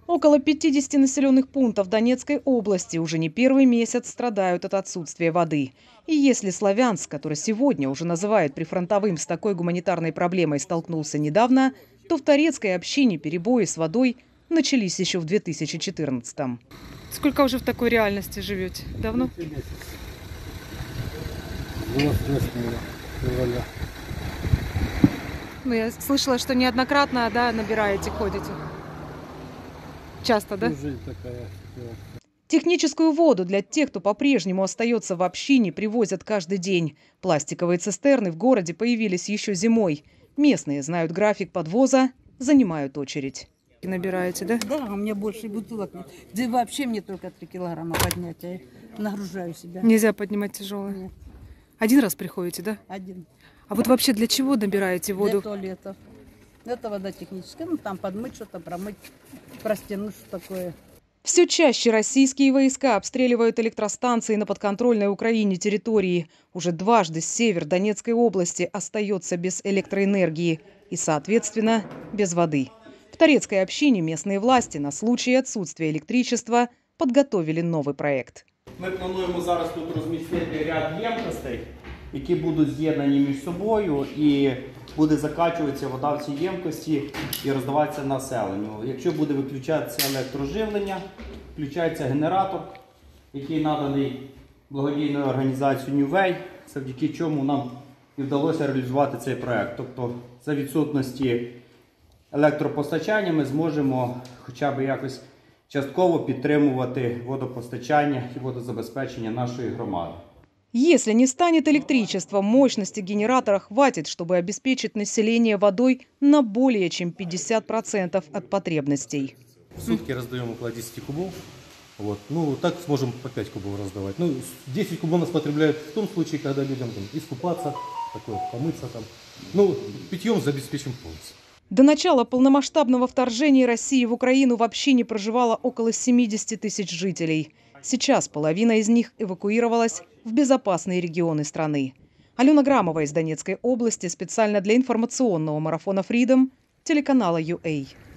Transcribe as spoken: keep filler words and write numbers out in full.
Около пятидесяти населенных пунктов Донецкой области уже не первый месяц страдают от отсутствия воды. И если Славянск, который сегодня уже называют прифронтовым, с такой гуманитарной проблемой столкнулся недавно, то в Торецкой общине перебои с водой начались еще в две тысячи четырнадцатом. Сколько уже в такой реальности живете? Давно? Ну, я слышала, что неоднократно, да, набираете, ходите. Часто, да? Такая. Техническую воду для тех, кто по-прежнему остается в общине, привозят каждый день. Пластиковые цистерны в городе появились еще зимой. Местные знают график подвоза, занимают очередь. Набираете, да? Да, у меня больше бутылок нет. Да и вообще мне только три килограмма поднять, я нагружаю себя. Нельзя поднимать тяжелое? Нет. Один раз приходите, да? Один. А вот вообще для чего набираете воду? Для туалетов. Это вода техническая, ну там подмыть что-то, промыть, простянуть, что такое. Все чаще российские войска обстреливают электростанции на подконтрольной Украине территории. Уже дважды север Донецкой области остается без электроэнергии и, соответственно, без воды. В Торецкой общине местные власти на случай отсутствия электричества подготовили новый проект. Ми плануємо зараз тут розмістити ряд ємкостей, які будуть з'єднані між собою, і буде закачуватися вода в ці ємкості і роздаватися населенню. Якщо буде виключатися електроживлення, включається генератор, який наданий благодійною організацією New Way, завдяки чому нам і вдалося реалізувати цей проект. Тобто за відсутності електропостачання ми зможемо хоча б якось частково підтримувати водопостачання і водозабезпечення нашої громади. Если не станет электричества, мощности генератора хватит, чтобы обеспечить население водой на более чем пятьдесят процентов от потребностей. В сутки раздаем около десяти кубов. Вот. Ну, так сможем по пять кубов раздавать. Ну, десять кубов нас потребляют в том случае, когда людям там, искупаться, такое, помыться там. Ну, питьем обеспечим полностью. До начала полномасштабного вторжения России в Украину в общине проживало около семидесяти тысяч жителей. Сейчас половина из них эвакуировалась в безопасные регионы страны. Алена Грамова из Донецкой области специально для информационного марафона Freedom телеканала ю эй.